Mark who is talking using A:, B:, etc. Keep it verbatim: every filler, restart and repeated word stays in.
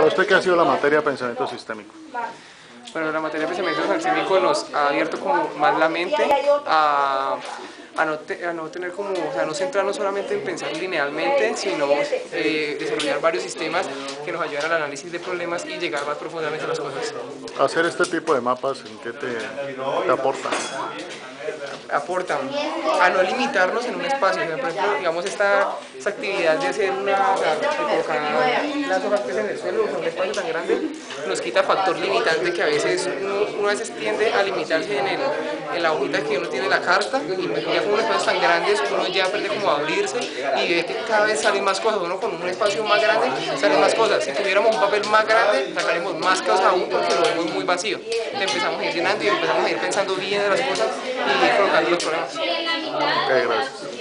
A: ¿Para usted qué ha sido la materia de pensamiento sistémico?
B: Bueno, la materia de pensamiento sistémico nos ha abierto como más la mente a, a, no, te, a no tener como, o sea, no centrarnos solamente en pensar linealmente, sino eh, desarrollar varios sistemas que nos ayudan al análisis de problemas y llegar más profundamente a las cosas.
A: Hacer este tipo de mapas, ¿en qué te, te aporta?
B: Aportan a no limitarnos en un espacio. O sea, por ejemplo, digamos esta, esta actividad de hacer una, o sea, de colocar las hojas pues, en el suelo, en un espacio tan grande, nos quita factor limitante que a veces uno, uno a veces tiende a limitarse en, el, en la hojita que uno tiene la carta y ya con unos espacios tan grandes uno ya aprende como a abrirse y ve que cada vez salen más cosas. Uno con un espacio más grande salen más cosas. Si tuviéramos un papel más grande sacaremos más cosas aún porque lo vemos muy vacío. Empezamos a ir llenando y empezamos a ir pensando bien de las cosas y colocando los problemas.
A: Ok, gracias.